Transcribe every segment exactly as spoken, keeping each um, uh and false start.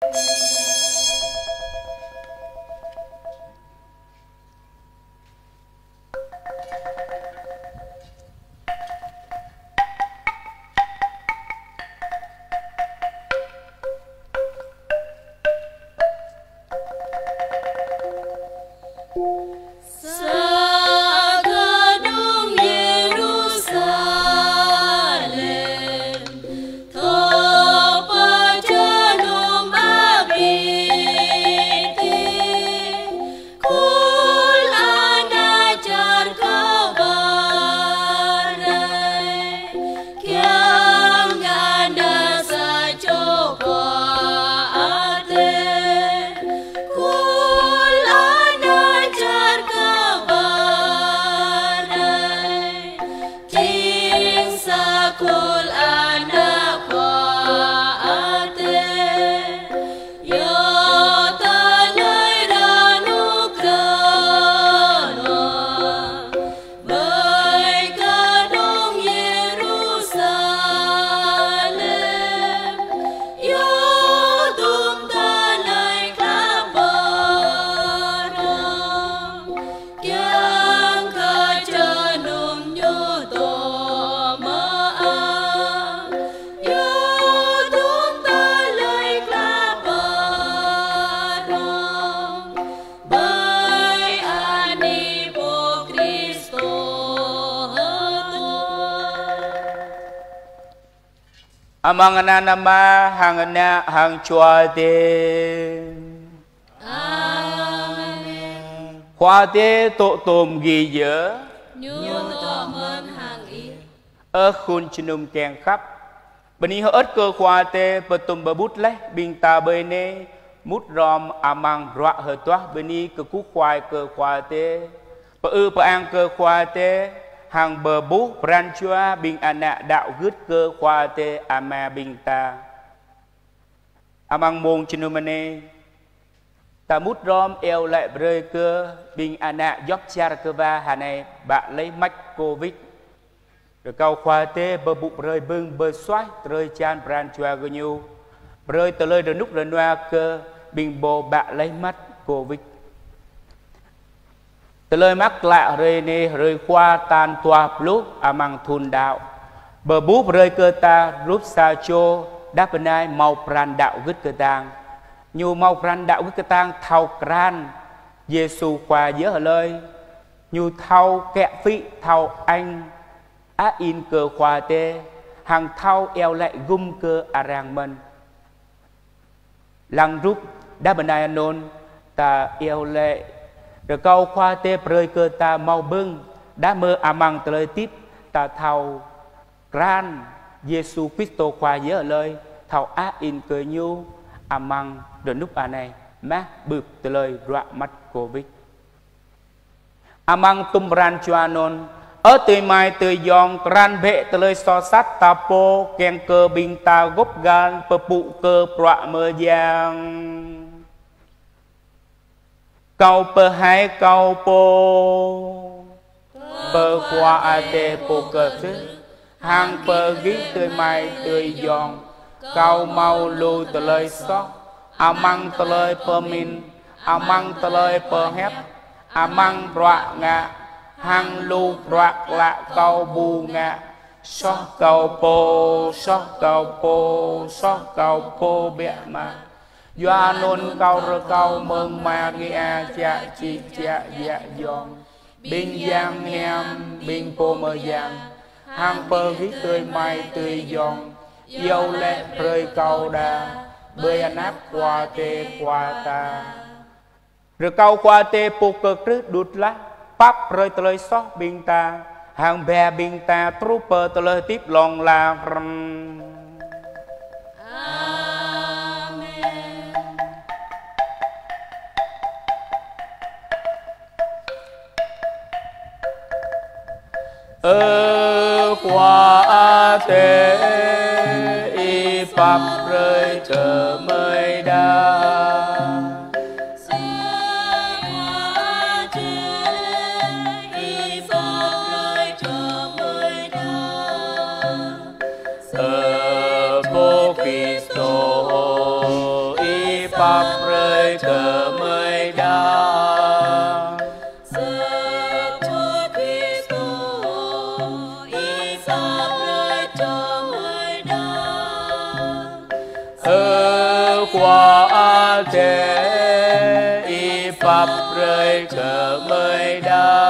Amang ananama hang na hang chua te. Amen. Khoa te tổ tôm ghi dở. Nhu tổ mơn hàng ý. Ơ khôn chinum kèng khắp. Bên ý hết cơ khoa te bờ tôm bờ bút lấy bình ta bơi nê mút rom amang rọa hơi toa bên ý cơ cú khoai cơ khoa te. Bờ ư bờ ăn cơ khoa te. Hàng bờ bú pran chua bình ana đạo gứt cơ khoa te ama bình ta amang mong chinumane ta mút rom eo lại rơi cơ bình ana dốc char cơ va hà này bạn lấy mạch covid rồi câu khoa te bờ bụng rơi bưng bờ xoáy rơi chan pran chua gơ nhu rơi từ lời đến nút lên noa cơ bình bồ bạn lấy mắt covid từ lời mắc lạ rơi nê rơi qua tan toa lúc amang thun đạo bờ búp rơi cơ ta rút sa chô đáp bên ai màu pran đạo gứt cơ tang nhu màu pran đạo gứt cơ tang thao kran Giêsu qua nhớ ở lời nhu thao kẹ phị thao anh á in cơ khoa tê hàng thao eo lại gum cơ arang mân lăng rút đáp bên ai nôn ta eo lệ rồi câu khoa tê rơi cơ ta mau bưng đã mơ amang từ lời tiếp ta thao gran Giêsu Christo khoa nhớ lời thao á in cơ nhu amang rồi nút à này má bực từ lời rọa mắt covid amang tum ran chua non ở từ mai từ dòng ran bệ từ lời so sát ta po kèn cơ bình ta gốc gan bờ phụ cơ rọa mơ giang câu bờ hai câu po bờ qua a tê po cơ thứ hàng bờ ghi tươi mai tươi giòn câu mau lưu từ lời sót amang từ lời bờ min amang từ lời bờ hép amang rọa ngạ hàng lưu rọa lạ câu bù ngạ sót câu po sót câu po sót câu po bẹ mà doa nôn câu rơ câu mừng mà nghe cha chi cha dạ giòn bình giang hem bình po mơ giang hàng pơ vít tươi mai tươi giòn dâu lẹ rơi câu đà bơi anh áp qua tê qua ta rồi câu qua tê po cơ trước đút lá bắp rơi tơi sót bình ta hàng bè bình ta trooper tơi tiếp lòng là ơ qua tê y pháp rơi chờ mới đa ơ vô Kitô y pháp rơi cờ mới đa qua thế y pháp rơi cờ mới đa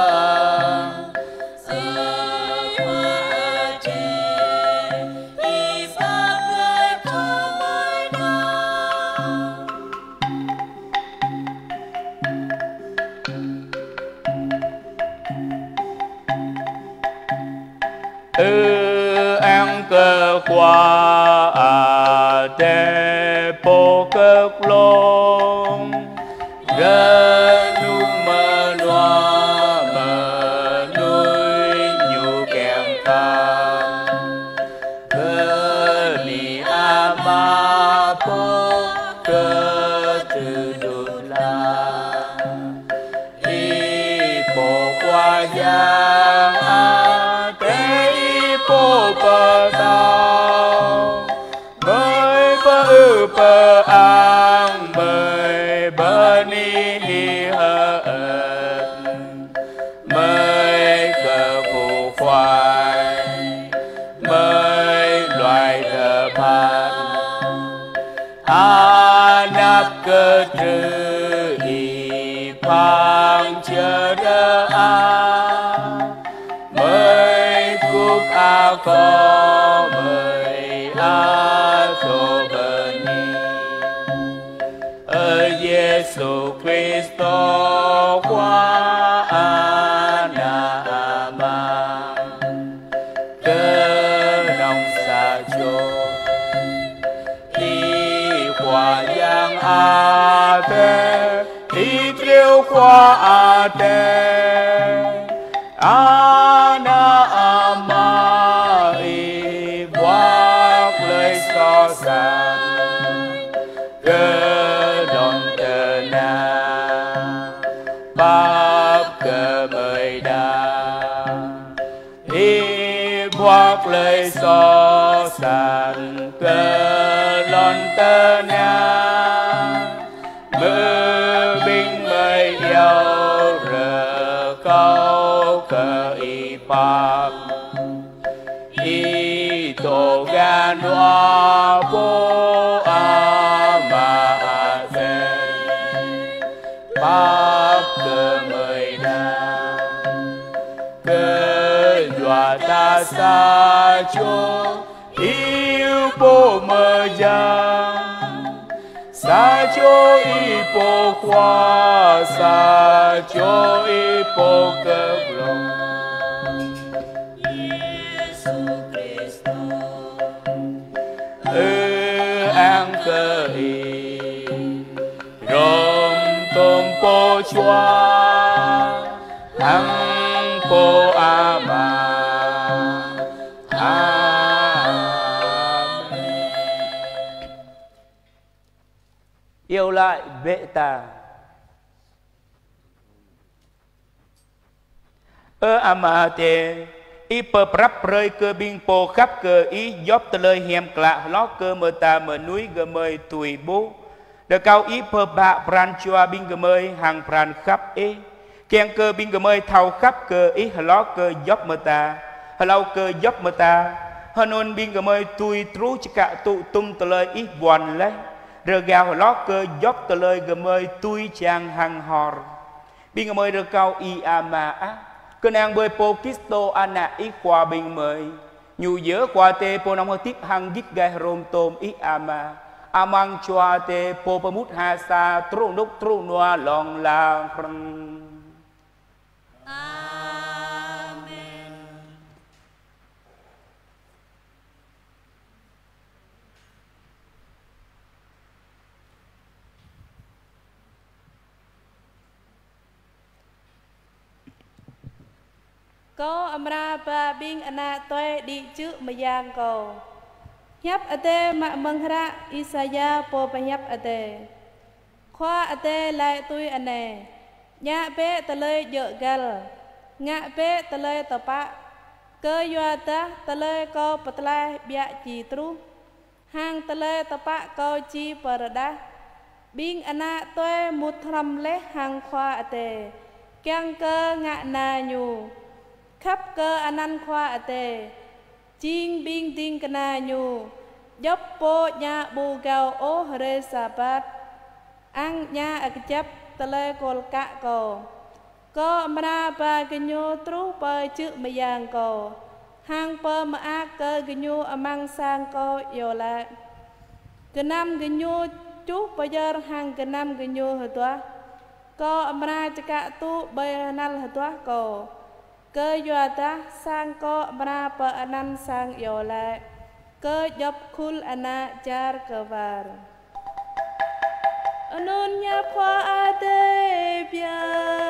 ư an cơ qua à thế bố cực lông rơ nung mơ noa mơ nuôi nhu kèm tham cơ ni a ma bố cơ từ đột la y bố qua giang a thế y bố bờ tao mới bơ bơ an mới bơ ni hi hơ mới cờ phù khoai mới loài thờ phan a nắp cơ trừ y phang chờ đơ a mới cúp a có mới a thô bơ ni ơ Giêsu Christo qua a na ma cơ nông xa chô đi qua giang a tê đi triêu qua a tê a na ma y quát lời so sánh cơ đòn tờ na báp cơ mời đa y quát lời so sánh cơ lon tờ na mơ binh mời yêu rờ câu cơ y pháp y tổ ga noa bố a ma a thế pháp cơ mời đa cơ dọa ta xa chô yêu bố mơ giang xa chô y bố qua xa chô y bố cơ lòng ư an cơ y rôm tôm bố choa hăng bố a ma yêu lại vệ tà ơ a ma tê y pơ prap rơi cơ binh po khắp cơ y dóp tơ lời hiểm klạ ló cơ mơ ta mơ núi gơ mơi tuổi bố đờ cao y pơ bạ pran chua binh gơ mơi hàng pran khắp y kèn cơ binh gơ mơi thao khắp cơ y ló cơ dóp mơ ta lâu cơ dóp mơ ta hân ôn binh gơ mơi tuổi trú chỉ cả tụ tung tơ lời y buồn lấy rờ gào ló cơ dóp tơ lời gơ mơi tuổi chàng hàng hò binh gơ mơi rờ cao y a ma á cơ nàng bơi po Kitô ana ít qua bình mời nhu dỡ qua tê po nông tiếp hằng gít gai rôm tôm ít ama amang chua tê po pamut ha sa tru núc tru noa lòng la có amra ba bing ana toe đi chữ mà giang cầu nhấp ate mạ măng ra Isaiah po pa nhấp ate khoa ate lại tôi ane nhạ pe tơ lơi dợ gal ngạ pe tơ lơi tơ pa cơ yoa ta tơ lơi co patla bia chi tru hang tơ lơi tơ pa co chi parada bing ana toe một thầm lẽ hàng khoa tề keng cơ ngạ na nhu khắp cơ anan khoa tề ching bing ding kana nhu dốc po nha bu gao ô hre sabat ang nha ak chap tele kol ka ko ko mra ba gnyo tru pa chữ ma yang ko hang pa ma a cơ gnyo amang sang ko yo la kenam gnyo chú bây giờ hàng cái năm cái nhiều hơn toa có âm ra cho cả tu bây nal hơn toa có cơ doa ta sang có âm ra per anan sang yo lại cơ job cool ana char kavar anon nya khoa ate bia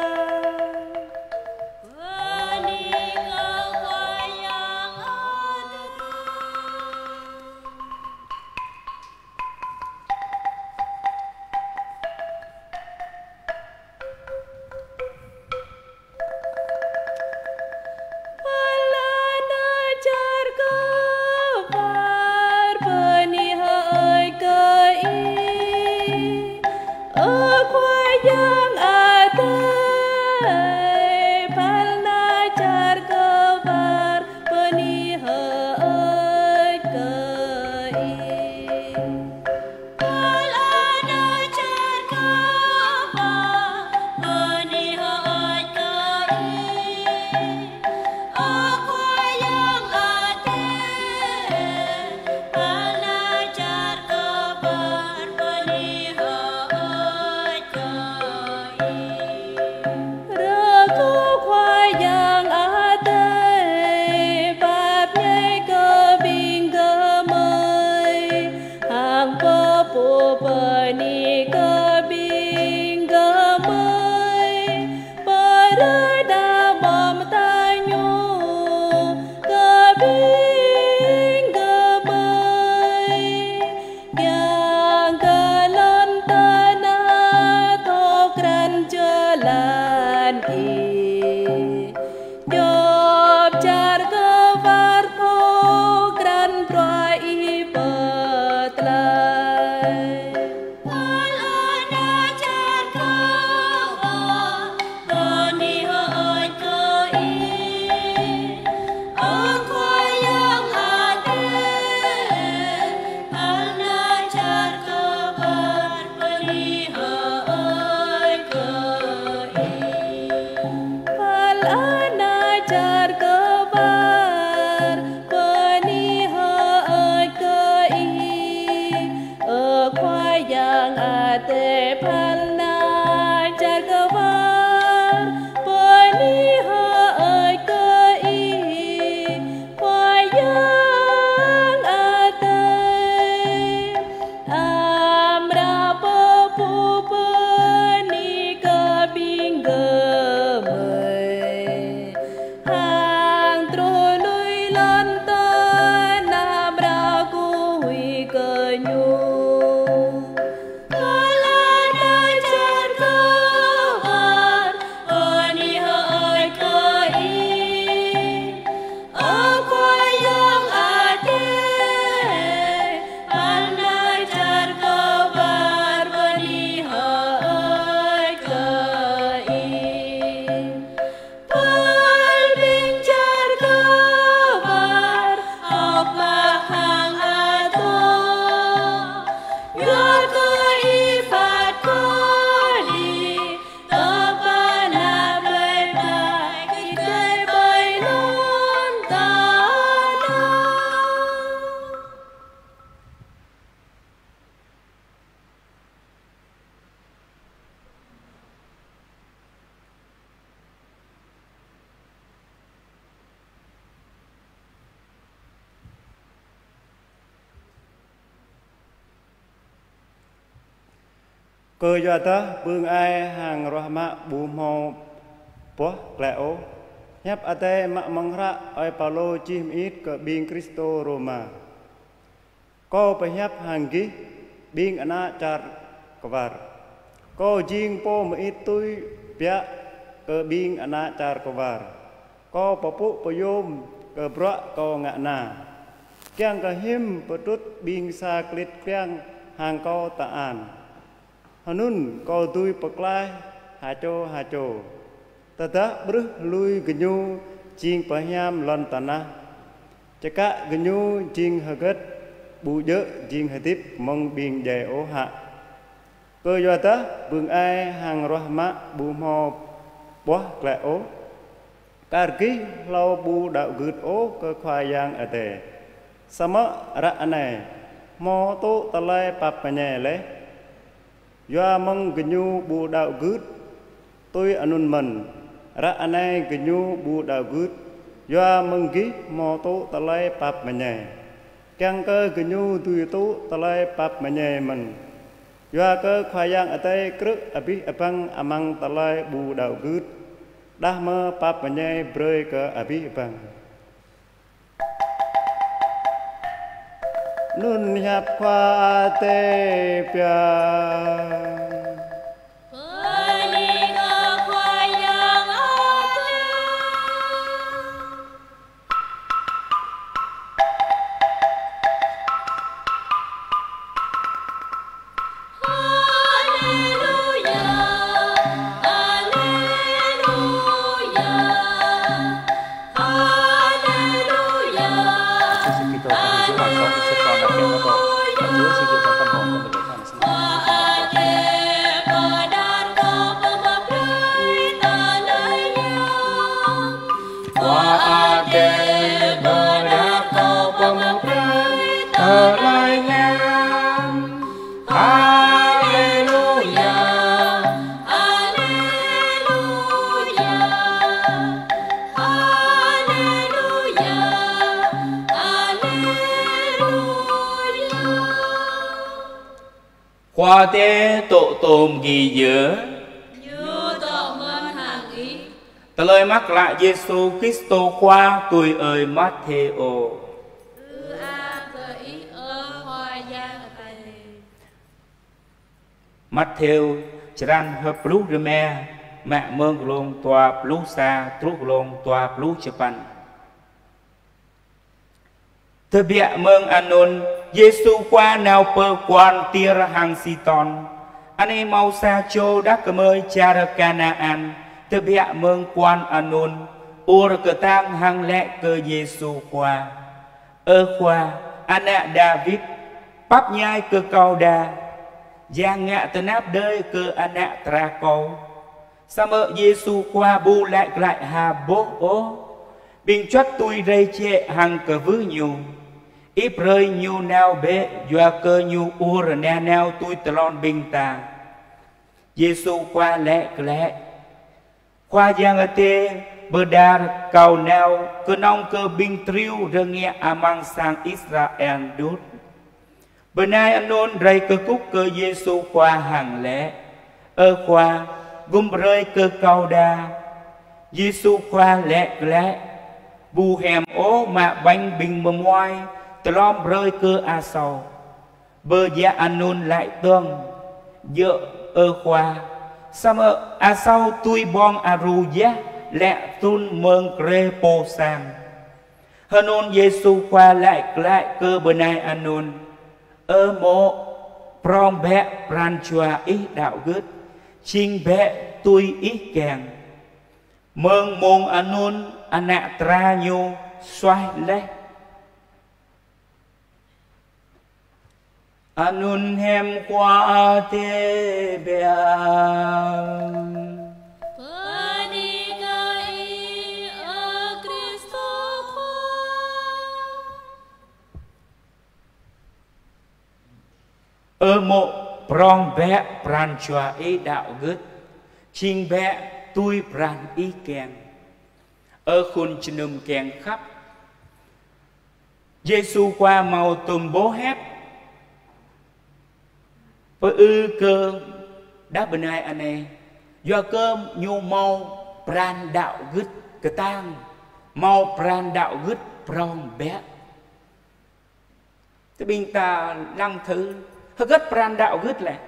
cơ do ta bương ai hàng rahma bù mò po kleo nhấp ate mak mangra ai palo chim ít ke bing Kristo Roma ko pe nhấp hàng gi bing ana char kvar ko jing po ma ít tui pia ke bing ana char kvar ko papu payom ke bra ko ngạ na kyang ka him petut bing sa klit kyang hàng ko ta an Hanun kau tui paklai haco haco. Tata bruh lui genyu jing pahyam lon tanah. Cakak genyu jing hagat bu dơ jing hatip mong bing jai ô hạ. Cơ do ta bưng ai hàng rahma bu mo bó klẹ ô. Kar ki lau bu đạo gượt ô cơ khoai yang ở tề. Sama ra này mò tô ta lai pap nhẹ lẽ. Do mong genyu bu đạo gượt tôi anun mình ra này genyu bu đạo gượt. Do mong ki mò tô ta lai pap nhẹ. Càng cơ genyu tui tô ta lai pap nhẹ mình. Do cơ khoai yang ở tề krức abi apang amang ta lai bu đạo gượt. Dah me pap nhẹ brơi cơ abi apang. Nun hiệp khoa tê piang. Qua tế tổ tôm ghi nhớ như tổ mơn hàng ý. Ta lời mắc lại Giêsu Kitô qua tuổi ơi Matthew. Ư a cơ ý ơ hoa giang ở tay. Matthew chran hợp lũ rơ me mẹ mương lông tòa lũ xa trúc lông tòa lũ Japan. Thưa bịa mương anon Giêsu qua nào pơ quan tia ra hàng si ton. Anh em mau xa chô đắc cơ mơi cha ra Canaan. Thưa bịa mương quan anon ua ra cơ tang hàng lẹ cơ Giêsu qua. Ơ qua anh ạ David bắp nhai cơ cao đà. Giang ngạ tân áp đơi cơ anh ạ tra câu. Sa mơ Giêsu qua bu lại lại hà bố ố. Bình choát tui rây chệ hàng cơ vứ nhiều. Ít rơi nhiều nào bế doa cơ nhiều ua ra nè nào tui talon bình ta. Giêsu qua lẹ lẹ. Qua giang ở tê bờ đà cầu nào cơ nông cơ bình triu rơ nghe amang sang Israel đốt. Bờ nai anh nôn rây cơ cúc cơ Giêsu qua hàng lẽ. Ơ qua gum rơi cơ cầu đà. Giêsu qua lẹ lẹ. Bù hèm ố mà bánh bình mầm ngoai. Tờ lom rơi cơ a sầu. Bờ dạ anh nôn lại tương. Dợ ơ qua. Sa mơ a sau tui bong a ru giá. Lẹ tun mương krê pô sang. Hơ nôn Giêsu qua lại lại cơ bờ nai anh nôn. Ơ mộ prong bẹ pran chua ý đạo gứt. Chinh bẹ tui ý kèng. Mương mông anh nôn anh nạ tra nhu xoay lẽ. Anun hem qua te beang. Panikai a Cristo qua. Ơ mộ prong bẹ pran chua ý đạo gứt. Chinh bẹ tui pran ý kèng. Ơ khôn chân kèng khắp. Giêsu qua màu tùm bố hép. Với ư cơ đá bên ai anh ấy. Do cơm nhu mau pran đạo gứt cơ tang. Mau pran đạo gứt prong bé. Thế bình ta lăng thứ. Hơ gất pran đạo gứt lại.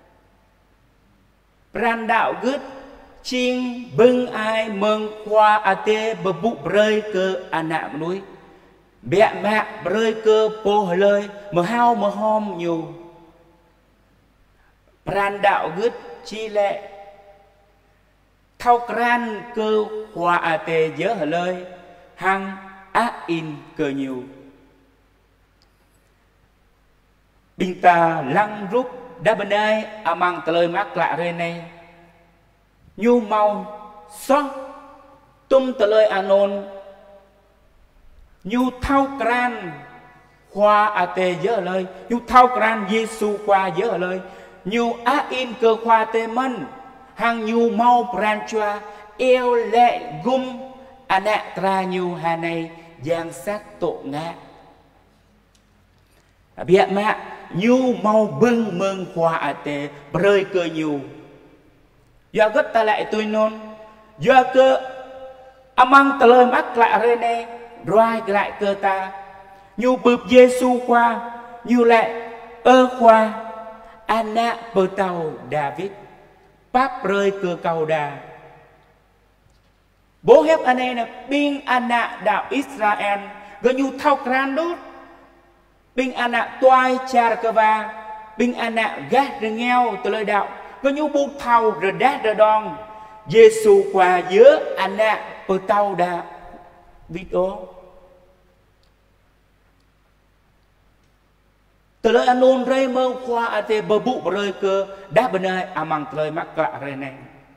Pran đạo gứt. Chinh bưng ai mừng qua à tê bờ bụ rơi cơ à nạ núi. Bẹ mẹ rơi cơ bố lời. Mà hao mà hom nhiều. pran đạo gứt chi lệ thao kran cơ hòa à tề nhớ hở lời hăng á in cơ nhiều bình ta lăng rút đá bên đây à mang tờ lời mắc lạ rê này nhu mau xót tum tờ lời anon nhu thao kran hòa à tề nhớ lời nhu thao kran Giêsu qua nhớ lời nhu á in cơ khoa tê mân hằng nhu mau pran choa eo lệ gum ana tra nhu hà này giang sát tổ ngã biết mà nhu mau bưng mừng khoa à tê rơi cơ nhu do gất ta lại tôi nôn do cơ amang tờ lời mắc lại rê nê rồi lại cơ ta nhu bụp Giêsu qua nhu lại ơ khoa ana bơ tàu David Pháp rơi cơ cầu đà bố hép anh ấy là binh ana đạo Israel gần như thao kran đốt binh ana toai cha cơ va binh ana gác rừng nghèo từ lời đạo gần như bu thao rồi đát rồi đòn Giêsu qua giữa ana bơ tàu đà video từ lời anh ôn rây mơ khoa à tê bờ bụ rơi cơ đá bên này à mang lời mắc lạ rây này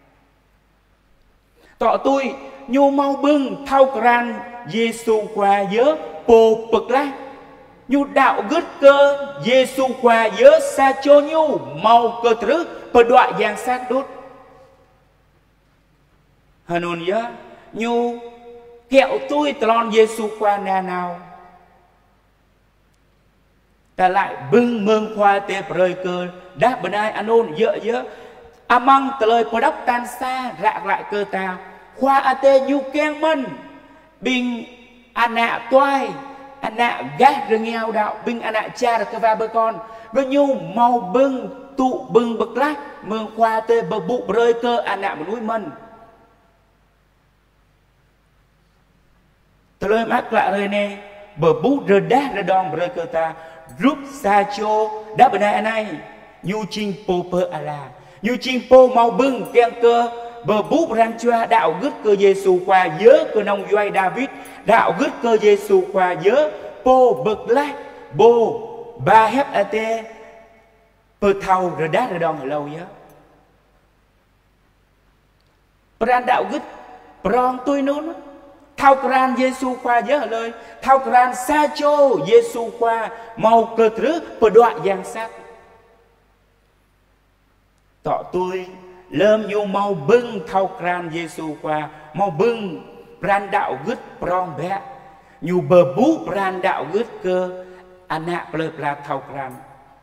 tọ tôi nhu mau bưng thao kran Giêsu qua nhớ bồ bực lá nhu đạo gứt cơ Giêsu qua nhớ sa chô nhu mau cơ trứ bờ đoạn giang sát đốt hân ôn nhớ nhu kẹo tôi tròn Giêsu qua nà nào ta lại bưng mương khoa tê rơi cơ đáp bên ai anh ôn dỡ dỡ amang tờ lời bờ đốc tan xa rạc lại cơ ta khoa a tê nhu keng mân bình anh nạ toai anh nạ gác rừng nghèo đạo bình anh nạ cha được cơ va bơ con với nhu mau bưng tụ bưng bực lách mương khoa tê bờ bụ rơi cơ anh nạ một núi mân tờ lời mắc lại rơi nè bờ bút rơi đá rơi đòn rơi cơ ta rút xa chô đá bên này anh ấy nhu chinh po pơ à la nhu chinh po mau bưng keng cơ bờ bút ran choa đạo gứt cơ Giêsu qua nhớ cơ nông doai David đạo gứt cơ Giêsu qua nhớ po bực lách bô ba hép a tê pơ thâu rồi đá rồi đòn ở lâu nhớ pran đạo gứt prong tôi nôn thao kran Giêsu qua nhớ lời thao kran sa chô Giêsu qua mau cơ trứ bờ đoạn giang sát tọ tôi lơm nhu mau bưng thao kran Giêsu qua mau bưng pran đạo gứt prong bé nhu bờ bú pran đạo gứt cơ ana plơ pla thao kran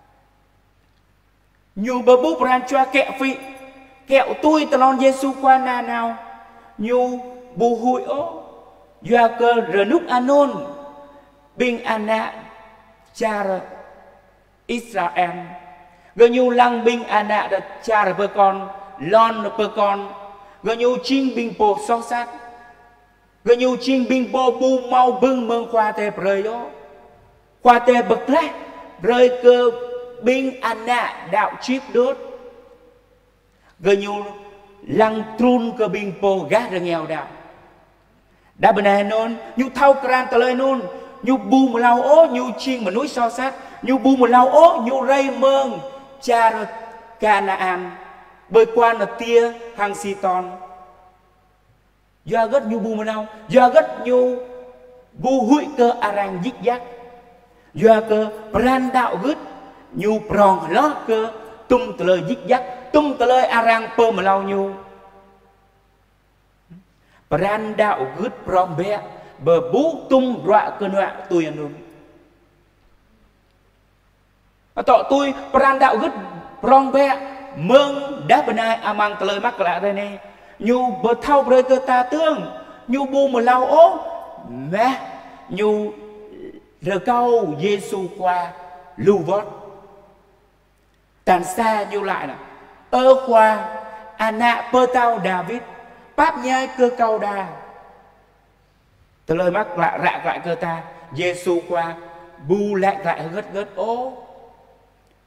nhu bờ bú pran choa kẹo phi kẹo tôi talon Giêsu qua na nào nhu bù hụi ô do cơ rờ nút anon binh ana cha Israel gần như lăng binh ana đã cha bơ con lon bơ con gần như chinh binh bộ so sát gần như chinh binh bộ bu mau bưng mương khoa tê rơi đó khoa tê bực lách rơi cơ binh ana đạo chip đốt gần như lăng trun cơ binh bộ gác rồi nghèo đạo đã bên này nôn nhu thao kran tờ lời nôn nhu bu một lao ố nhu chiên mà núi so sát nhu bu một lao ố nhu rây mương cha rồi Canaan bơi qua là tia hàng si ton do gất nhu bu một lao do gất nhu bu hụi cơ arang dích dắt do cơ pran đạo gất nhu prong lót cơ tum tờ lời dích dắt tum tờ lời arang pơ mà lao nhu pran đạo gứt prong bé bờ bú tung rọa cơn họa tôi ăn luôn tọ tôi pran đạo gứt prong bé mương đá bên ai amang tờ lời mắc lại đây nè nhu bờ thao rơi cơ ta tương nhu bu một lao ố mẹ nhu rờ câu Giêsu qua lưu vót tàn xa nhu lại là ơ khoa ana pơ tao David Pháp nhai cơ cầu đà tờ lời mắc lại rạ lại cơ ta Giêsu qua bu lại lại gất gất ô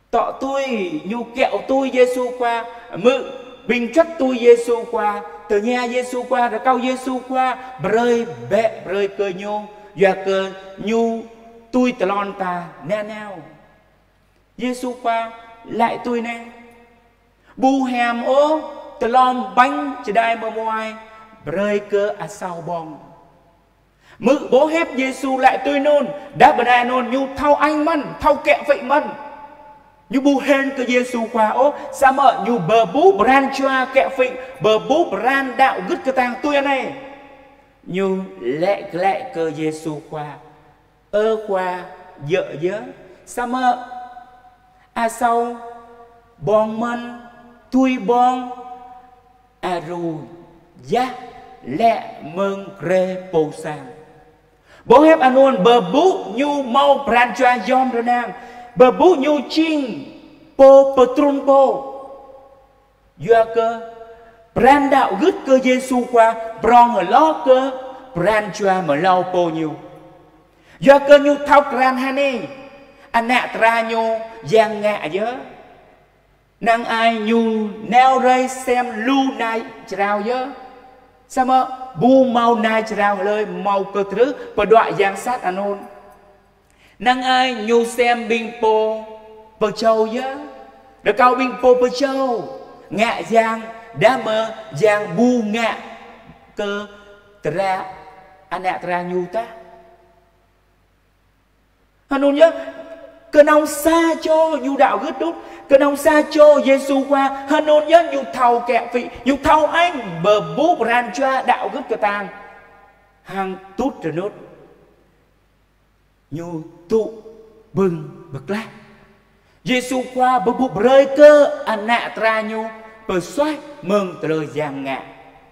tọ tôi nhu kẹo tôi Giêsu qua mự bình chất tôi Giêsu qua từ nhà Giêsu qua rồi cao Giêsu qua rơi bẹ rơi cơ nhu và cơ nhu tôi tờ lon ta nè nào Giêsu qua lại tôi nè bu hàm ô tờ lon bánh chỉ đai mơ ngoài rơi cơ à sao bong mự bố hép Giêsu lại tôi nôn đã bờ đài nôn nhu thao anh mân thao kẹo vậy mân nhu bu hên cơ Giêsu qua ô sao mợ nhu bờ bú bran choa kẹo phịnh bờ bú bran đạo gứt cơ tang tôi này nhu lẹ lẹ cơ Giêsu qua ơ qua dợ dớ sao mợ à sau bong mân tôi bong à ru giá lẹ mừng rê bồ sang bố hép anh ôn bờ bú nhu mau bran choa yom rồi nàng bờ bú nhu chinh po petrun po doa cơ bran đạo gứt cơ Giêsu qua brong ở lo cơ bran choa mở lau po nhu doa cơ nhu thao gran hani anh nạ tra nhu giang ngạ dớ năng ai nhu neo rây xem lu nai trao dớ sao mà bu mau nai trao lời mau cơ thứ và đoạn giang sát anh ôn năng ai nhu xem binh po bờ châu dớ rồi cao binh po bờ châu ngạ giang đã mơ giang bu ngạ cơ tra anh nạ tra nhu ta anh ôn nhớ cơ nông xa cho nhu đạo gứt đút cơ nông xa cho Giêsu qua hơn ôn nhớ nhu thầu kẹo vị nhu thầu anh bờ bú ran choa đạo gứt cơ tang hàng tút rồi nốt nhu tụ bừng bực lát Giêsu qua bờ bú rơi cơ anh nạ tra nhu bờ xoay mừng từ giang ngạ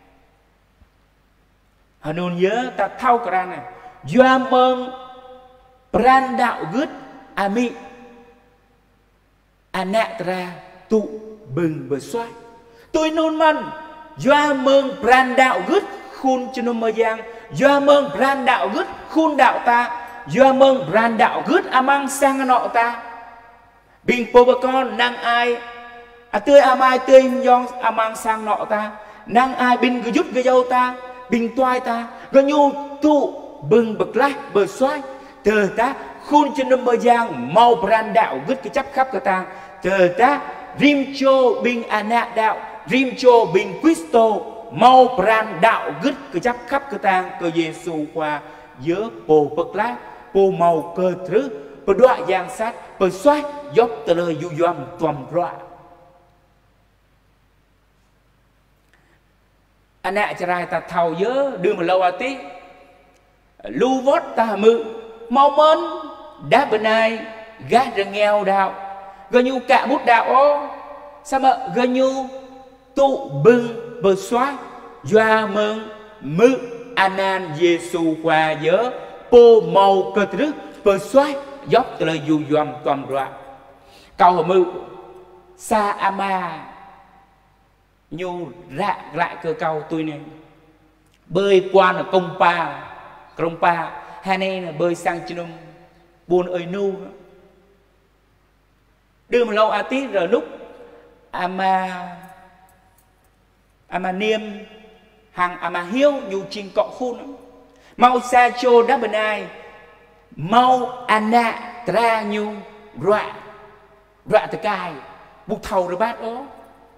hơn ôn nhớ ta thao cả này doa mừng ran đạo gứt ami anatra tụ bừng bờ xoay tôi nôn mần doa mừng ran đạo gứt khun cho nôm mơ giang doa mừng ran đạo gứt khun đạo ta doa mừng ran đạo gứt amang sang nọ ta bình po bờ con năng ai à tươi amai tươi yong amang sang nọ ta năng ai bình cứ giúp cái dâu ta bình toai ta gần nhu tụ bừng bực lách bờ xoay từ ta khôn trên nôm mơ giang mau bran đạo gứt cái chấp khắp cái tang từ ta rim cho bình anạ đạo rim cho bình Cristo mau bran đạo gứt cái chấp khắp cái tang cơ Giêsu qua giữa bồ bực lá bồ màu cơ thứ bờ đoạn giang sát bờ xoay dốc từ lời du doam toàn rọa anạ cha ta thầu nhớ đưa mà lâu à tí lưu vót ta mự mau mến đá bên ai gác ra nghèo đạo gần như cả bút đạo ô sao mà gần như tụ bừng bờ xóa doa mừng mự anan Giêsu qua nhớ po màu cơ trứ bờ xóa dốc từ lời dù doam toàn đoạn cầu ở mự sa ama nhu rạ lại cơ cầu tôi này bơi qua là công pa công pa hai này là bơi sang chân buồn ơi nu đưa mà lâu a tí rồi lúc ama ama niêm hàng ama hiếu nhu trình cọ khôn mau sa chô đá bên ai mau anạ tra nhu rọa rọa từ cài bục thầu rồi bát đó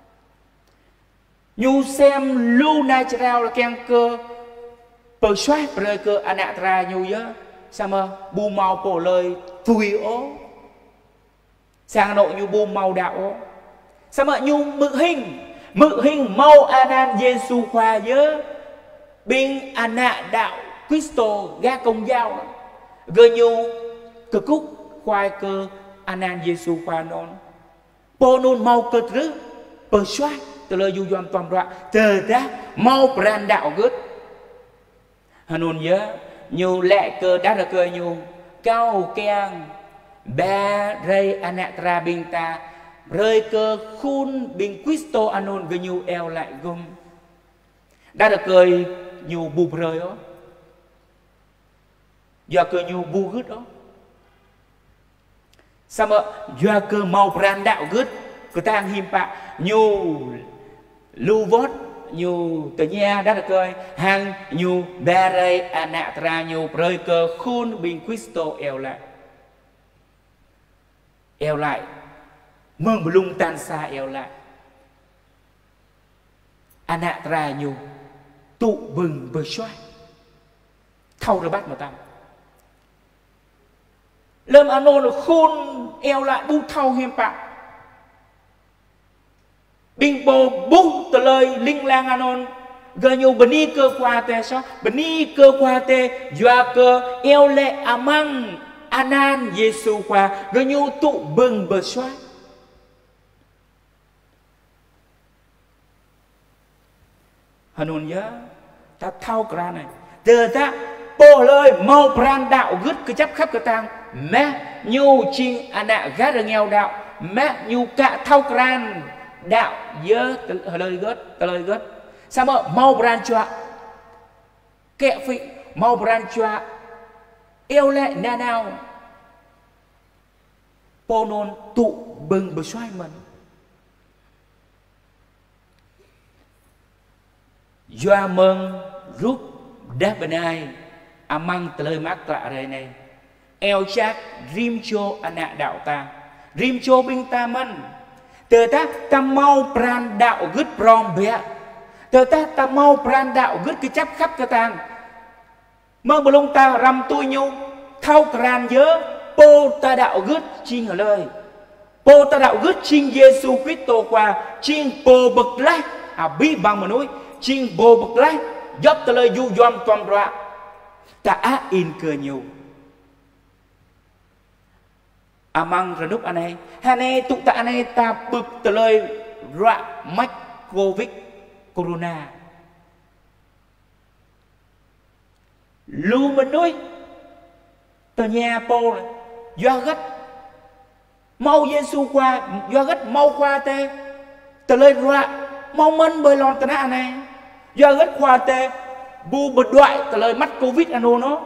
nhu xem lưu nai trao là keng cơ bờ xoay bờ cơ anạ tra nhu nhớ sao mà bu mau bổ lời tùy ố sang nội nhu bu mau đạo ố sao mà nhu mự hình mự hình mau anan Giêsu khoa nhớ binh anạ đạo Cristo ga công giao gơ nhu cơ cúc khoai cơ anan Giêsu khoa non po non mau cơ trứ bờ xoay từ lời du doam toàn đoạn từ đó mau bran đạo gứt hanon nhớ nhu lẹ cơ đã ra cơ nhu cao keng ba rây anatra binh ta rơi cơ khun binh Cristo anon gơ nhu eo lại gum đã ra cơ nhu bù rơi đó giờ cơ nhu bù gứt đó sao mà do cơ mau brand đạo gứt của ta hiểm bạ nhu lưu vót nhu tự nhiên đã được coi hàng nhu bere anatra nhu rơi cơ khôn bình Cristo eo lại eo lại mừng lung tan xa eo lại anatra nhu tụ bừng bờ xoay thâu rồi bắt mà ta lâm ano là khôn eo lại bu thâu hiểm bạ bình bồ bút từ lời linh lang anon gần như bani cơ qua tê sao bani cơ qua tê doa cơ eo lệ amang anan Giêsu qua gần như tụ bừng bờ xoay Hanon nhớ ta thao ra này từ ta bồ lời mau pran đạo gứt cứ chấp khắp cái tang mẹ nhu chinh ana gát được nghèo đạo mẹ nhu cả thao kran đạo dơ lời gớt lời gớt sao mà mau bran cho kẹ phị mau bran cho yêu lệ na nào bồ nôn tụ bừng bờ xoay mình doa mừng rút đáp bên ai amang lời mắc lạ đây này eo chắc rim cho anh đạo ta rim cho binh ta mình từ ta ta mau pran đạo gứt prom bẹ từ ta ta mau pran đạo gứt cái chấp khắp cái tang mơ bờ lông ta răm tôi nhu thao kran nhớ po ta đạo gứt chinh ở lời po ta đạo gứt chinh Giêsu Christo qua chinh po bậc lách à bi bằng mà núi chinh po bậc lách dốc ta lời du doam toàn ra ta á in cơ nhiều amang renup aneh hane tụ ta aneh ta bực từ lời rạ mách covid corona lưu mình nuôi từ nhà po này do gất mau Giêsu qua do gất mau qua tê từ lời rạ mau mân bơi lon ta aneh do gất qua tê bu bật đoại từ lời mắt covid ano nó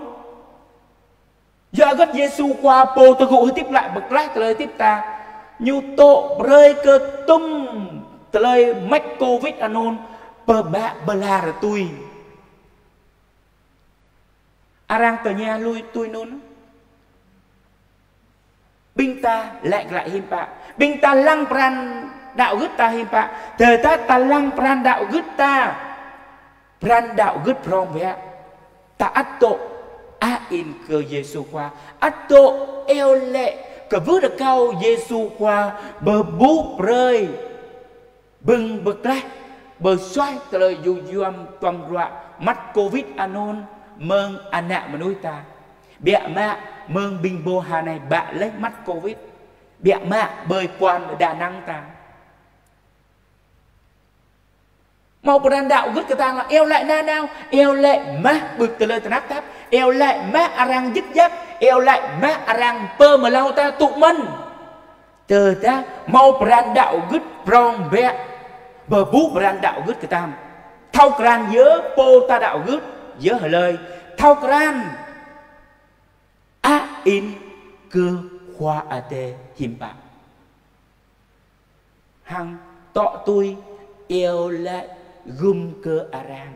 do gất Giêsu qua po tôi cụ tiếp lại bậc lách từ lời tiếp ta như tổ rơi cơ tung từ lời mách covid anon bờ bạ bờ la rồi tôi arang từ nhà lui tôi nôn binh ta lại lại hiểm bạ binh ta lăng pran đạo gứt ta hiểm bạ thời ta ta lăng pran đạo gứt ta pran đạo gứt prom vẽ ta ắt tổ a in cơ Giêsu qua ắt tổ eo lệ cả vứt được cao Giêsu qua bờ búp rơi bừng bực lại bờ xoay từ lời dù duam toàn rọa mắt covid anon mừng anh nạ mà nuôi ta bẹ mạ mừng bình bô hà này bạ lấy mắt covid bẹ mạ bơi quan ở Đà Nẵng ta mau bran đạo gứt cái tang là eo lại na nào eo lệ má bực từ lời ta nát táp eo lại má arang dứt dắt eo lại má arang pơ mà lao ta tụ mân từ ta mau bran đạo gứt prong bẹ bờ bú bran đạo gứt cái tam thao kran nhớ po ta đạo gứt nhớ hở lời thao kran a in cơ khoa a tê hiểm bạc hằng tọ tôi eo lại gum cơ arang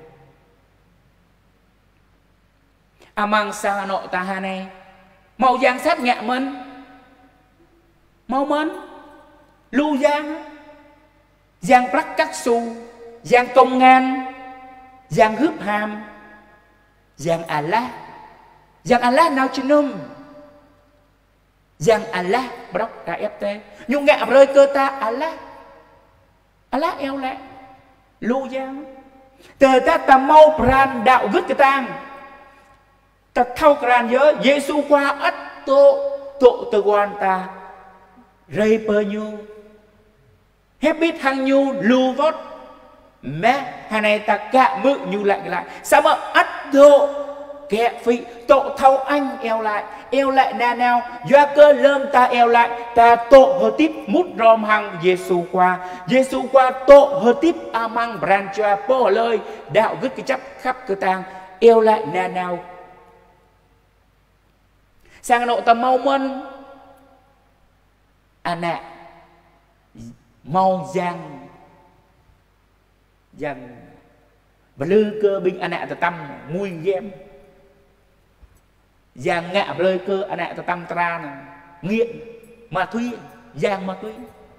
amang sang nọ ta hà này màu giang sát nhẹ mân màu mân lưu giang giang rắc cắt su giang công ngan giang hướp hàm giang Allah giang Allah nào chứ nôm giang Allah bóc ra ép tê nhung ngạ rơi cơ ta Allah Allah eo lại lưu giang từ ta ta mau pran đạo gứt cái tang ta thao kran nhớ Giêsu qua ắt tổ tổ từ quan ta rây bơ nhu hết biết hăng nhu lưu vót mẹ hà này ta cả mự nhu lại lại sao mà ắt tổ kẹ phi tổ thâu anh eo lại eo lại na nào do cơ lơm ta eo lại ta tổ hơ tiếp mút rom hằng Giêsu qua Giêsu qua tổ hơ tiếp amang brancha po lời đạo gứt cái chấp khắp cơ tang eo lại na nào sang nộ ta mau mân anak mau giang giang và lư cơ binh anak tâm mùi game giang ngạ lơi cơ anak tâm tra nè nghiện ma túy giang ma túy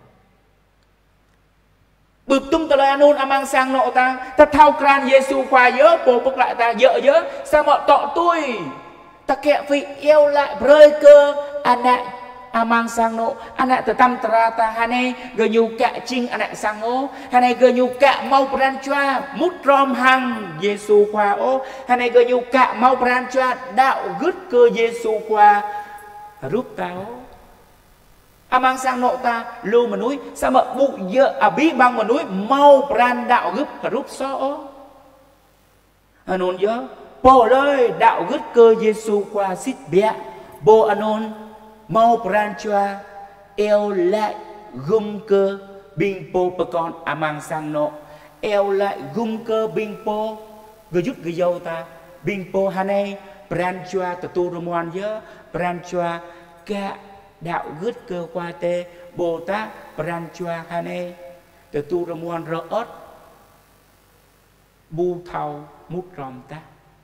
bụp tung ta lời anun amang sang nọ ta ta thao kran Giêsu khoa nhớ bồ bức lại ta vợ nhớ sao mọi tọ tôi ta kẹ vị yêu lại rơi cơ anak amang sang nọ anak tâm tra ta hane gờ nhu cạ chinh anak sang ô hane gờ nhu cạ mau pran choa mút rom hằng Giêsu khoa ô hane gờ nhu cạ mau pran choa đạo gứt cơ Giêsu khoa rút tao amang sang nọ ta lưu mà núi sao mà bụ dơ à bí băng mà núi mau pran đạo gứt cả rút xó anon nhớ bồ lời đạo gứt cơ Giêsu khoa xích bẹ bồ anon mau pran choa eo lại gum cơ binh po bờ con amang sang nọ eo lại gum cơ binh po gờ giúp gờ dâu ta binh po hanay pran choa từ tu roman nhớ pran choa cả đạo gứt cơ qua tê bồ tát pran choa hanay từ tu roman rỡ ớt bu thau mút rom ta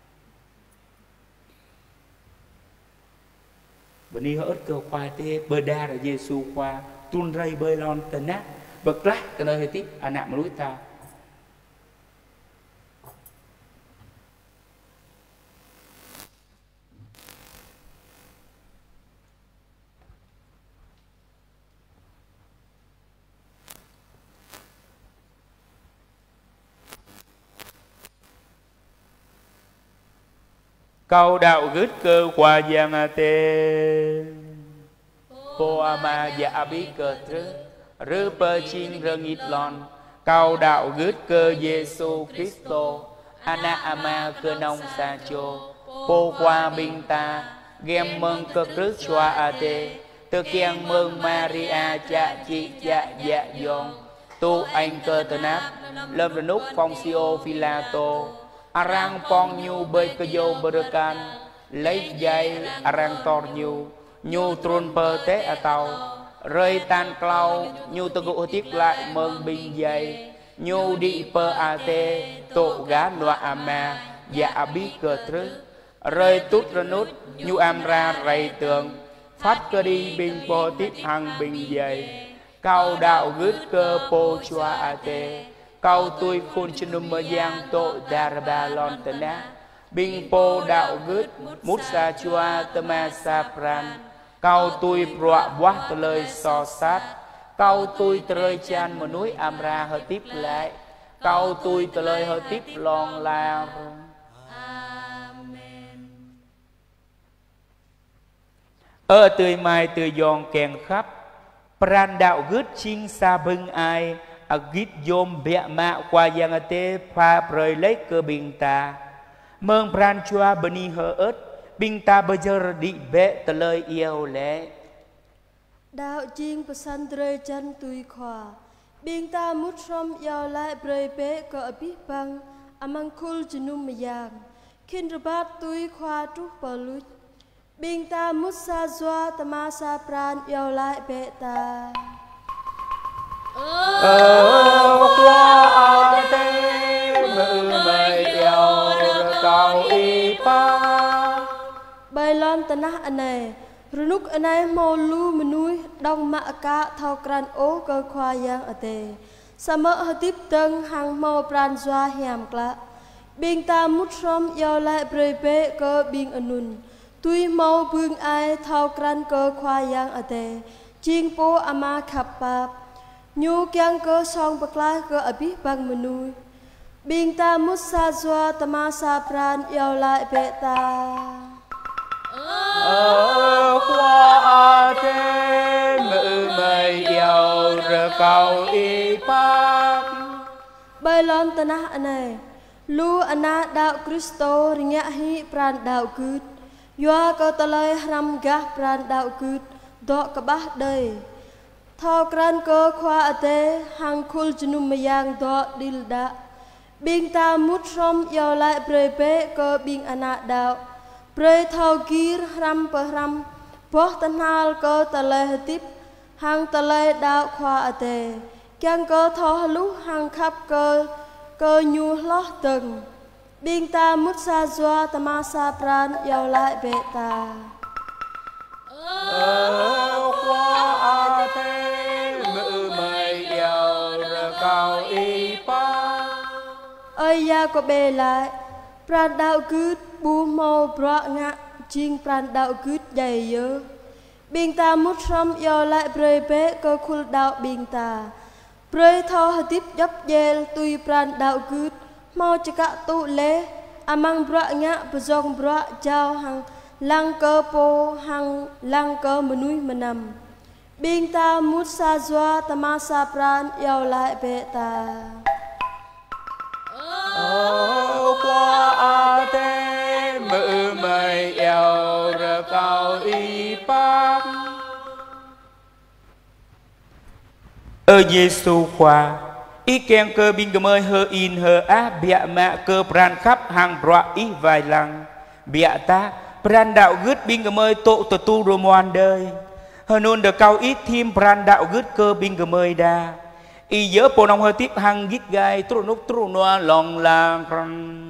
bữa nay hết cơ khoa tê bơ đa là Giêsu khoa tuôn rây bơi lon tên nát bật lách cái nơi tiếp anh nạm núi ta câu đạo gứt cơ qua giang tê po ama ya abi cơ trứ rư pơ chin rơ nghít lon câu đạo gứt cơ Giêsu Kitô ana ama cơ nông sa chô po qua binh ta gem mừng cơ krứt choa a tê tư kiang mừng Maria cha chị cha dạ dòng tu anh cơ tơ nát lâm rần nút phong siô Philato arang pong nhu bơi cơ dô bơ can lấy dây arang tor nhu nhu trôn pơ tế à tàu rơi tan clau nhu tư gụ tiếc lại mừng bình dây nhu đi pơ a tê tổ gá loa ama dạ bí cơ trứ rơi tút ra nút nhu am ra rầy tường phát cơ đi bình pô tiếp hằng bình dây cao đạo gứt cơ pô choa a tê câu tôi khôn chân nôm mơ giang tội đà bà lon tê ná binh pô đạo gứt mút sa chua tê ma sa pran câu tôi bọa quá tê lời so sát câu tôi tê lời chan mà núi am ra hơi tiếp lại câu tôi tê lời hơi tiếp lon la ở tươi mai tươi giòn kèn khắp pran đạo gứt chinh sa bưng ai agit yom bẹ mạ qua giang tê pha prơi lấy cơ bình ta mương pran chua bani hơ ớt bình ta bây giờ đi bẹ tờ lời yêu lẽ đạo chiên bờ san trê chân tùy khỏa bình ta mút rom yêu lại prơi bẹ cơ biết băng amang khul chinum yang khi rập bát tùy khỏa trúc bờ lút bình ta mút sa doa tama sa pran yêu lại bẹ ta ở qua a tê mơ mây yêu cầu y pa bài lon tân anh này rồi lúc anh ấy mò lu mình nuôi đông mạ cá thao cran ố cơ khoa giang ở tề sa mỡ hơi tiếp tân hàng mò pran doa hẻm klạ biên ta mút rom yêu lại bơi bê cơ biên anun tuy mò bưng ai thao cran cơ khoa giang ở tề chiên po ama khap pa nhu kiang cơ song bạc lai cơ ở biết bằng mình nuôi biên ta mút sa doa tama sa pran yêu lại bệ ta ở qua a tê mơ mây yêu rơ cầu y pa bài lon tân anh này lu ana đạo Christo ringa hi pran đạo cướt doa cơ ta lời ram gah pran đạo cướt đọ cả bát đời thao cran cơ khoa tê hàng khul chinum yang đọ dil da biên ta mút rom yêu lại bơi bê cơ biên ana đạo bơi thao kir ram per ram boh tanal cơ ta lời tiếp hàng tờ lê đạo khoa ở tề kiang cơ thọ lúc hàng khắp cơ cơ nhu lót từng biên ta mút sa doa tama sa pran yêu lại bệ ta ở qua thế mự mây yêu rơ cao y pa ơi ya có bề lại pran đạo cứ bu mô bọ ngạ chiên pran đạo cứ dày dơ biên ta mút xăm yêu lại bơi bế cơ khul đạo biên ta bơi thọ hợp tiếp dấp dê tùy pran đạo cứ mau cho cả tụ lễ amang bọ ngạ bờ dòng bọ chào hàng lăng cơ po hàng lăng cơ menui menam biên ta mút sa doa tama sa pran yêu lại bệ ta ở qua thế mự mây yêu rơ cao y pa ơ Giêsu khoa ý keng cơ biên cơ mơi hơ in hơ á bịa mẹ cơ pran khắp hàng bọa ý vài lăng bịa ta pran đạo gứt biên cơ mơi tộ tờ tu rô moan đời hơ nôn đờ cao ít thêm pran đạo gứt cơ biên cơ mơi đa ý dỡ bộ nông hơi tiếp hàng gít gai trô nốc trô noa lòng làng răng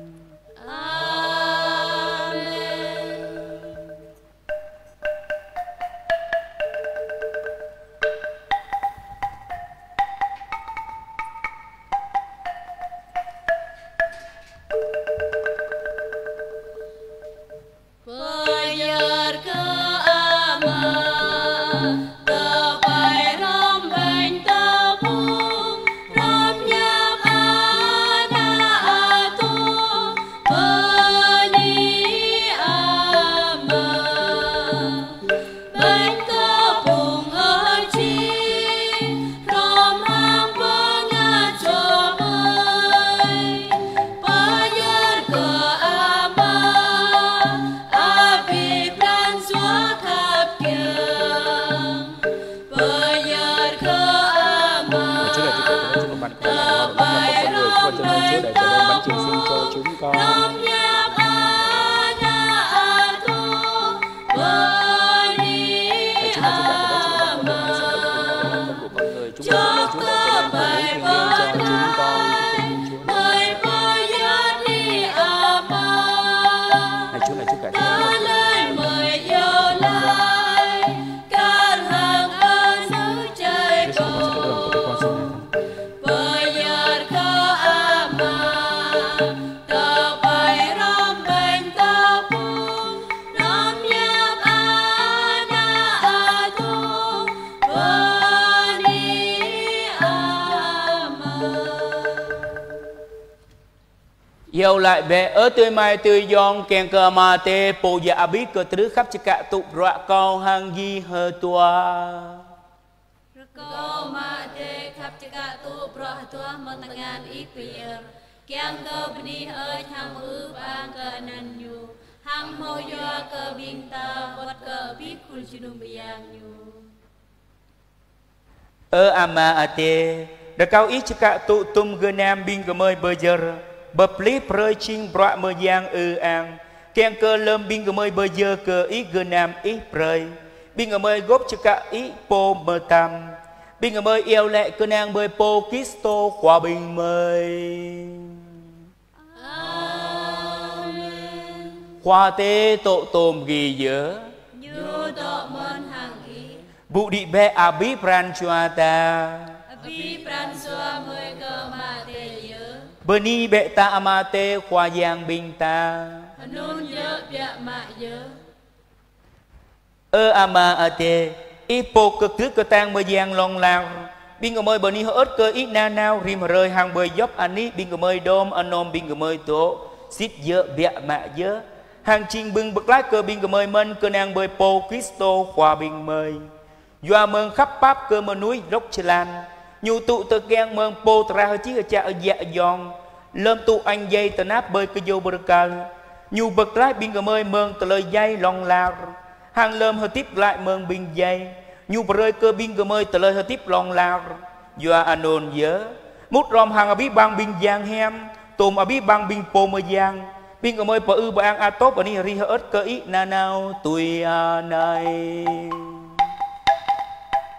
yêu lại bè ở tươi mai tươi giòn kèn cờ mà tê bồ dạ biết cơ tứ khắp cho cả tụ rọa cao hàng di hơ tua Rako ma te khắp cho cả tụ rọa tua mà tăng ngàn ít bìa kèn cơ bì hơi thang ư bang cơ nan nhu hang mô yoa cơ biên ta vật cơ biết khul chunum bìang nhu ở ama ate đã cao ít cho cả tụ tum gơ nam biên cơ mơi bơ giờ bập lý prơi chinh bọa mơ giang ư an kèn cơ lâm biên cơ mơi bơ giờ cơ ít gơ nam ít prơi biên cơ mơi góp cho cả ít po mơ tam biên cơ mơi yêu lệ cơ nàng bơi po Kitô qua bình mơi khoa tế tổ tôm ghi dỡ như tổ môn hàng ý vụ đi bè à bí pran chua ta bí pran chua mười cơ mà tê dỡ bơ ni bệ ta amate khoa giang bình ta nôn dỡ bịa mạ dỡ ơ ama ate ipo cực tước cơ tang mơ giang long lao biên cơ mơi bơ ni hớt cơ ít na nao rim rơi hàng bơi dốc ani biên cơ mơi đom anom biên cơ mơi tổ xít dỡ bịa mạ dỡ hàng chinh bưng bực lái cơ biên cơ mơi mân cơ nàng bơi po Kitô khoa bình mơi doa mơn khắp pháp cơ mơ núi rốc chê lan nhu tụ tơ ghen mơn po tra hơi chí ở cha ở dạ giòn lâm tụ anh dây tờ náp bơi cơ vô bờ cờ nhu bực lái biên cơ mơi mơn tờ lời dây lòng lao hàng lâm hơi tiếp lại mơn biên dây nhu bờ rơi cơ biên cơ mơi tờ lời hơi tiếp lòng lao doa anon dớ mút rom hàng ở bí bang biên giang hem tôm ở bí bang biên po mơ giang biên cơ mơi bờ ư bờ ang a tốt bờ ni ri hơi ớt cơ ít na nao tùy à này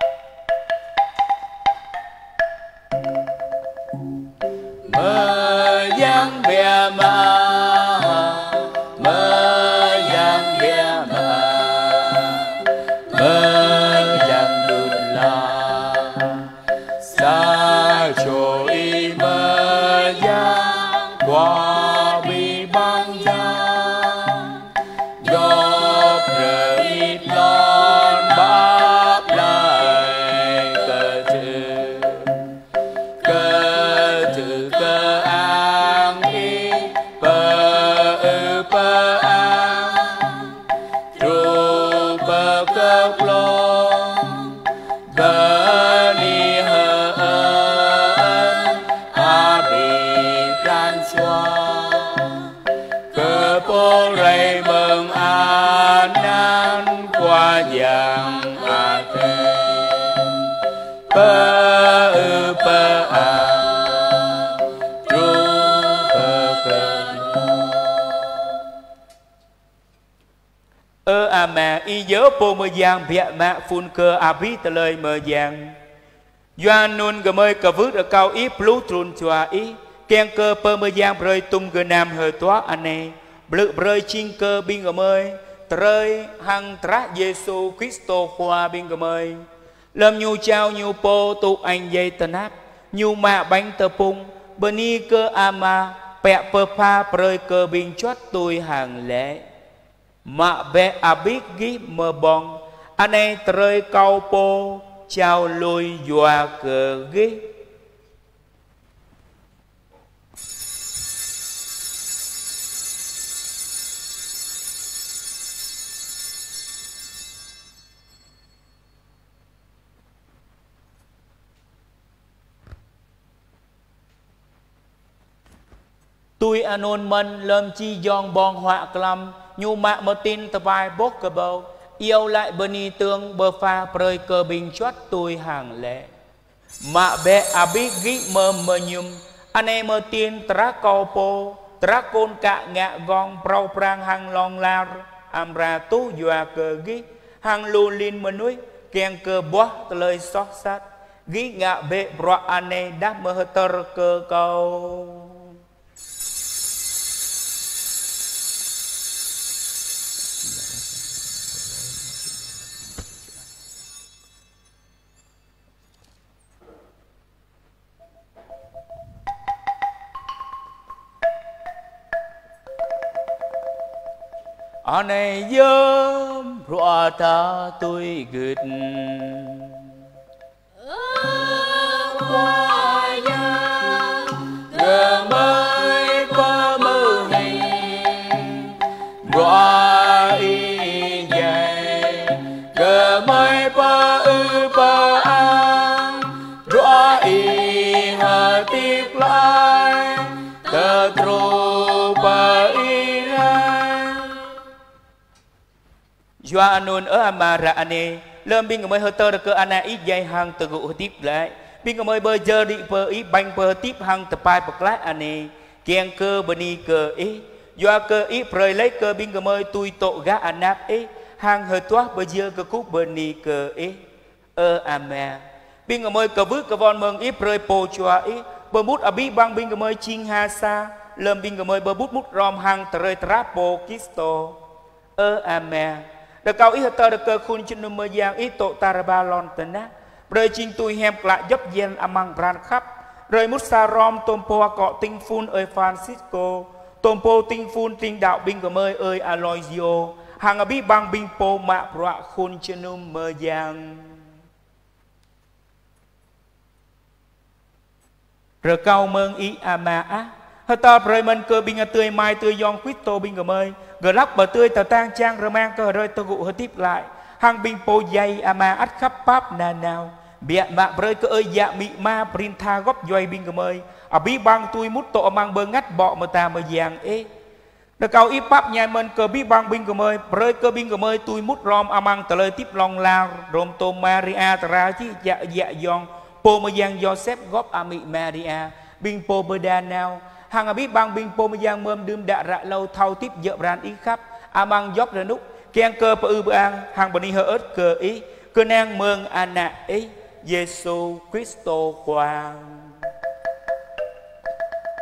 mơ giang bia mà mơ giang bia mà mơ giang đút la sa trôi mơ giang qua bi băng giang góp rơi lon bắp lại cờ chữ cơ chữ cơ an y bơ ư bơ an tru bơ cơ plong bơ ni hơ ơn a bi ran xoa cơ bố rây mừng an nan qua giang a thế bơ ư bơ an tru bơ cơ ơ à mà y nhớ bố mơ giang bịa mạ phun cơ à bí tờ lời mơ giang doan nun gờ mơi cờ vứt ở cao ý plu trun chua ý kèn cơ pơ mơ giang rơi tung gờ nam hờ toa anh này blự rơi chinh cơ binh gờ mơi trời hằng tra Giêsu Christo hoa binh gờ mơi lâm nhu trao nhu po tụ anh dây tần áp nhu mạ bánh tờ pung bờ ni cơ ama pẹ pơ pha rơi cơ binh chót tôi hàng lễ mạ bẹ à biết ghi mơ bong anh ấy trời cao po chào lùi dọa cờ ghi tôi anon mân lâm chi giòn bong họa clam nhu mạ mơ tin tờ bài bốc cơ bầu yêu lại bờ ni tương bờ pha prơi cơ bình chót tôi hàng lệ mạ bẹ à biết ghi mơ mơ nhum anh em mơ tiên tra cao po tra côn cạ ngạ gong prau prang hàng long lar am ra tu dọa cơ ghi hàng lù linh mơ núi kèn cơ bó tờ lời xót sát ghi ngạ bẹ bro anh em đáp mơ tờ cơ cầu anh ấy dâm rõ ta tôi gửi qua nhà gờ mới qua mơ hình rõ y dày gờ mới qua ư qua an rõ y hà tiếc lại tờ trô qua y doa nun ở amara ane lâm binh mới hơi tơ cơ ana ít dây hàng từ gụ tiếp lại binh mới bơi giờ đi bơi ít banh bơi tiếp hàng từ pai bạc lại ane kèn cơ bani cơ ý doa cơ ít rơi lấy cơ binh mới tui tổ gã anap ý hàng hơi toát bơi giờ cơ cúp bani cơ ý ơ ama binh mới cơ vứt cơ von mừng ít rơi po chua ý bơi mút ở bí băng binh mới chinh ha sa lâm binh mới bơi bút mút rom hàng từ rơi trapo kisto ơ ama được cao ít tơ được cơ khun trên núi mơ giang ít tổ taraba lon tên á rồi chinh tôi hem lại dấp gen amang ran khắp rồi mút sa rom tôm po cọ tinh phun ơi Francisco tôm po tinh phun tinh đạo binh của mơi ơi Aloysio hàng ở bí bang binh po mạ rọa khun trên núi mơ giang rồi cao mơn ý ama á hơi to rồi mình cơ binh ở tươi mai tươi giòn quýt tô binh của mơi gờ lắc bờ tươi tờ tang trang rồi mang cơ rồi tôi gụ hơi tiếp lại hàng binh po dây ama ắt khắp pap nà nào bịa mạ rơi cơ ơi dạ mị ma printa góp doay binh cơ mơi ở bí bang tôi mút tổ mang bơ ngắt bọ mà ta mà giang ế được cao ít pap nhà mình cơ bí bang binh cơ mơi rơi cơ binh cơ mơi tôi mút rom amang tờ lời tiếp long lao rom tô Maria tờ ra chứ dạ dạ giòn po mà giang Joseph góp a mị Maria binh po bơ đa nào hàng ở biết bang binh po mà giang mơm đêm đã rạ lâu thâu tiếp dợ ran ý khắp amang dốc ra nút kèn cơ bơ ư bơ an hàng bờ ni hơ ớt cơ ý cơ nang mương ana ý Giêsu Christo Quang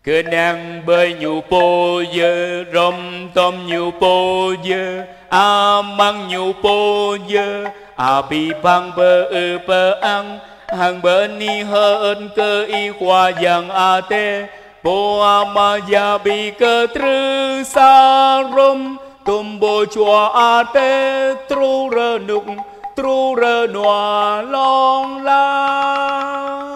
Cơ năng bơi nhu bô dơ rôm tôm nhu bô dơ a măng nhu bô dơ a bi băng bơ ư bơ ăn hàng bơ ni hơ ơn cơ y khoa yang a tê bô a ma ya bi cơ trư sa rôm tôm bô chua a tê tru rơ nục tru rơ nòa long la.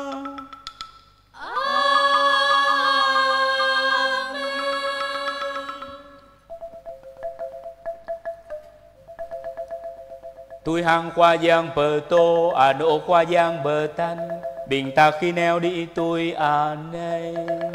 Tôi hàng qua giang bờ tô à nộ qua giang bờ tan bình ta khi neo đi tôi à này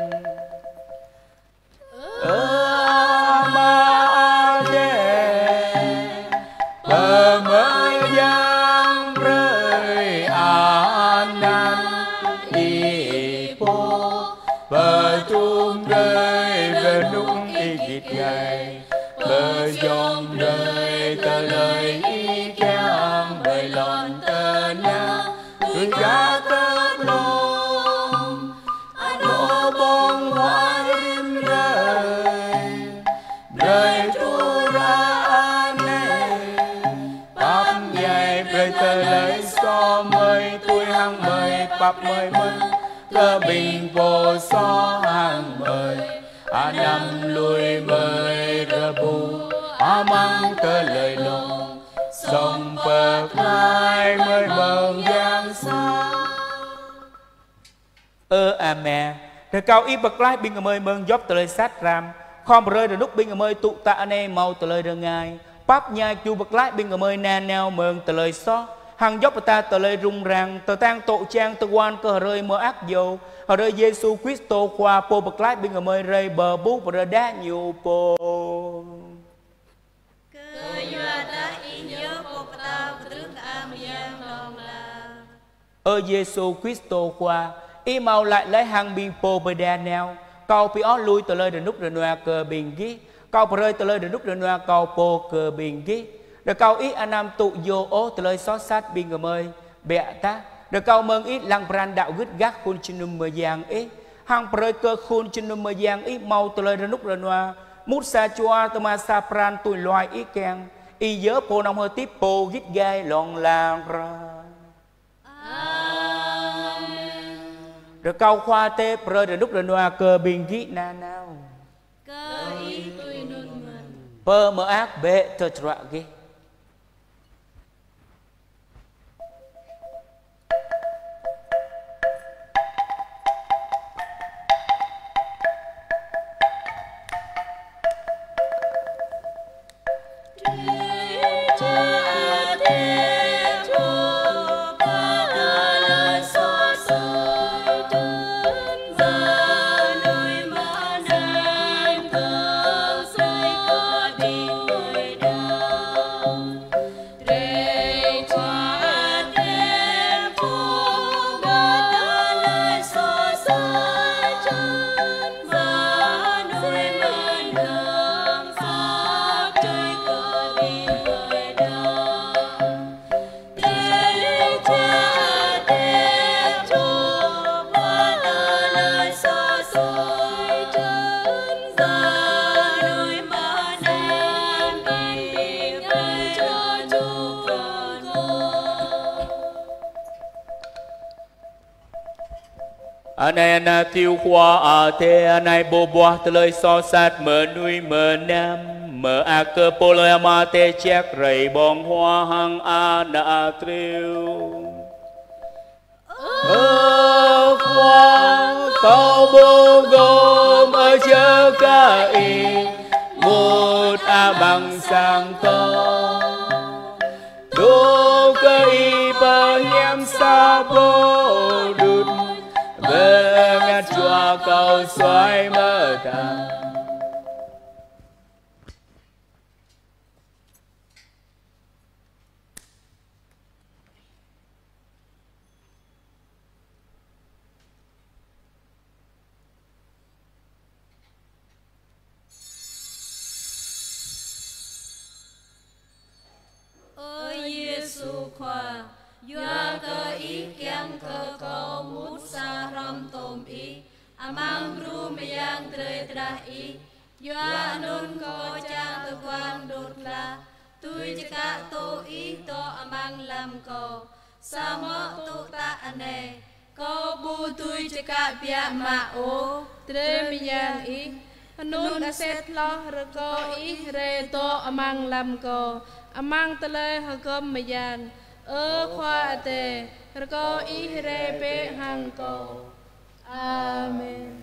ơ ma đê bờ mơ giang rơi à nan đi po bờ tung rơi bờ nung y kịt gầy bờ dòng đời tờ lời bơi lon tơ nhá người cá tớp lông nổ bông hoa im rơi rơi tu ra nè bắp nhảy về tờ lấy so mời tôi hàng mời bắp mời mời cơ bình vô so hàng mời à năm lui mời rơ bù à măng tờ lời lông sông bờ lai mới mờn giang xa ơ à mẹ rồi cao ít bậc lai bên người mờn dốc từ lời sát ram không rơi rồi lúc bên người tụ tạ anh em mau từ lời đường ngài bắp nhai chu bậc lai bên người nè neo mờn từ lời xó hàng dốc ta từ lời rung ràng từ tang tổ trang từ quan cơ rơi mơ ác dầu họ rơi Giêsu Christo qua po bậc lai bên người rơi bờ bút và rơi đá nhiều po ơ Giêsu Christo qua y mau lại lấy hàng biên po bê đa neo cầu bị ó lui từ lời đến nút rồi noa cờ biên ghi cầu rơi từ lời đến nút rồi noa cầu po cờ biên ghi rồi cầu ít anh em tụ vô ố từ lời xót sát biên người mơi bẹ ta rồi cầu mừng ít lăng brand đạo gứt gác khuôn trên nôm mờ giang ít hàng rơi cơ khuôn trên nôm mờ giang ít mau từ lời đến nút rồi noa mút sa chua từ mà sa pran tuổi loài ít keng y nhớ po nông hơi tiếp po gít gai lon la ra rồi câu khoa tê rơi rồi lúc rồi noa cơ biên gít na nào cơ y tôi nôn mình pơ mơ ác bệ tơ trạ ghi anh này anh tiêu khoa à thế anh này bồ bòa từ lời so sát mở nuôi mở nam mở a cơ bồ lời mà tê chắc rầy bong hoa hăng a na triêu ơ khoa tao bồ gồm ở chớ ca y một a bằng sang to đô cơ y bờ nhem sa bồ đụt về ngắt chùa cầu xoay mơ ta ơi Giêsu khoa Yua cơ ý kiang cơ cầu mút sa ram tôm ý amang ru mayang tre trahi Yua nun ko chang tu quang đột la Tui chika tu ý to amang lam ko Sa mo tu ta ane Ko bu tui chika bia ma o Tre miyang i Nun aset lo rako i re to amang lam ko Amang tale hagom mayan Ơ khoa ate Rako i re pe hang ko Amen.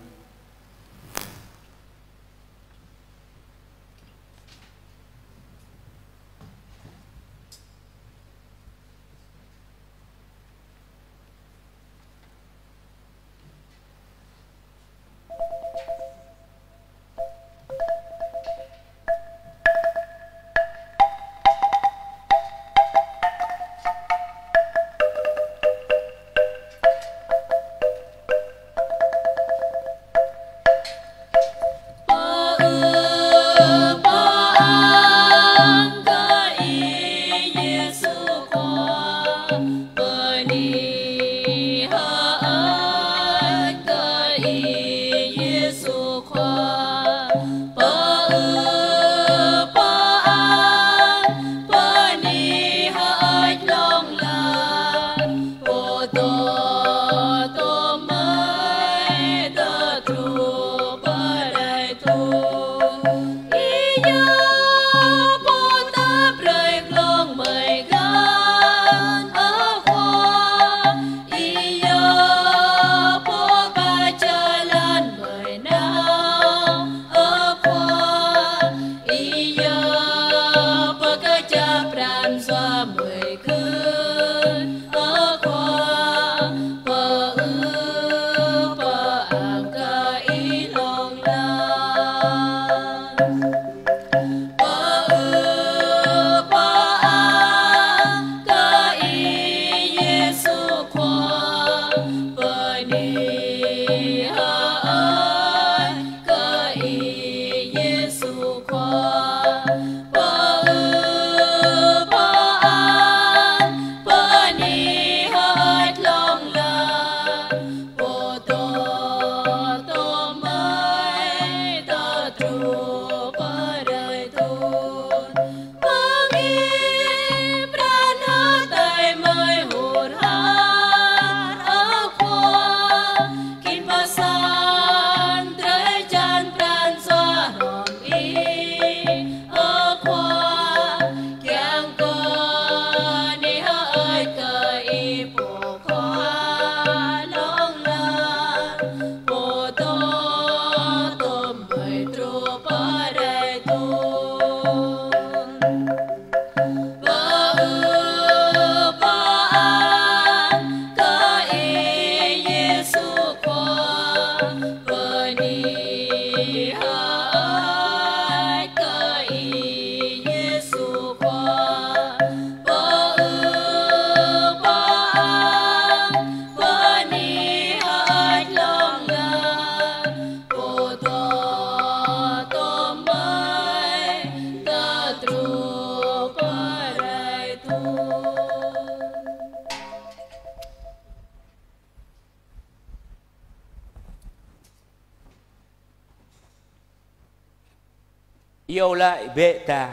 Yêu lại bệ tà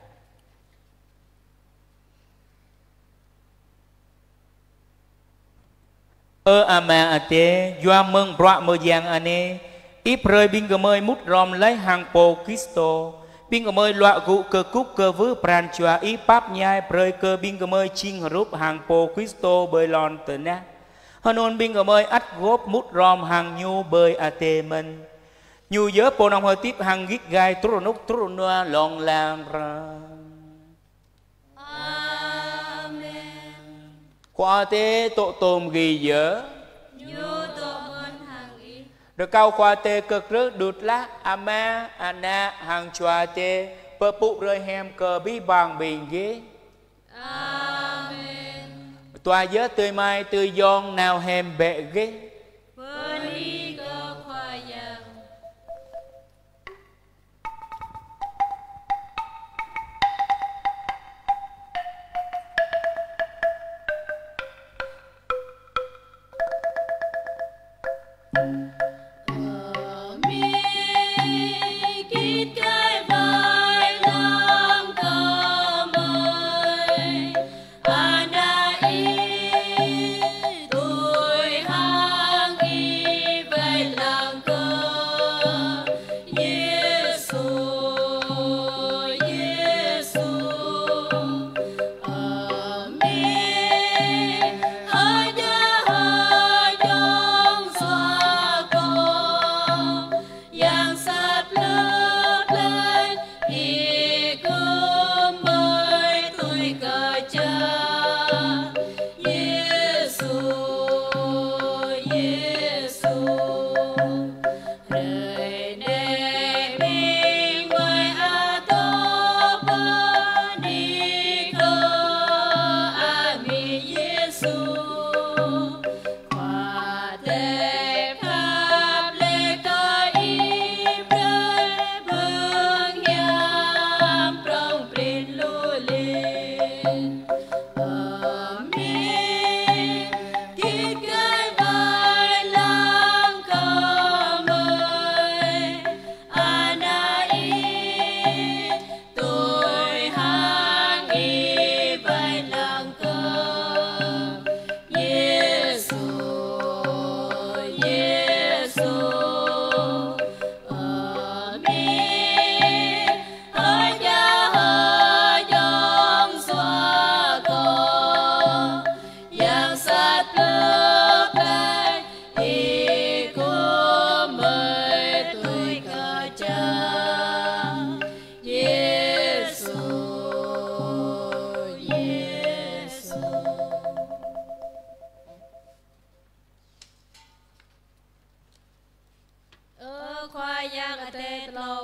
ơ ama ate doa mừng bọa mơ giang ane ít rơi binh cơ mơi mút rom lấy hàng po Cristo binh cơ mơi loa cụ cơ cúc cơ vứ pran chua ít pap nhai rơi cơ binh cơ mơi chinh rúp hàng po Cristo bơi lon từ na hơn ôn binh cơ mơi ắt góp mút rom hàng nhu bơi ate mình nhu nhớ po nông hơi tiếp hàng gít gai trú núc trú noa lòng lang ra qua tế tổ tôm ghi dở được cao qua tế cực rước đụt lá ama ana hàng chua tế bơ bụ rơi hem cờ bí bằng bình ghế tòa dớ tươi mai tươi giòn nào hem bệ ghế yang ate tlo